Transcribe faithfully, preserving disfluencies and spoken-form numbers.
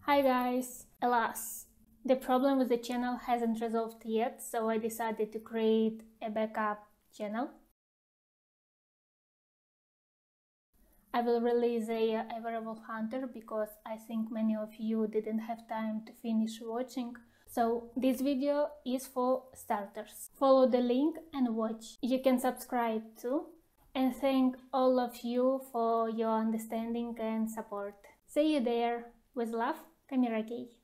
Hi guys! Alas, the problem with the channel hasn't resolved yet, so I decided to create a backup channel. I will release a uh, Everable Hunter because I think many of you didn't have time to finish watching. So this video is for starters. Follow the link and watch. You can subscribe too. And thank all of you for your understanding and support. See you there. With love, Kamirakei.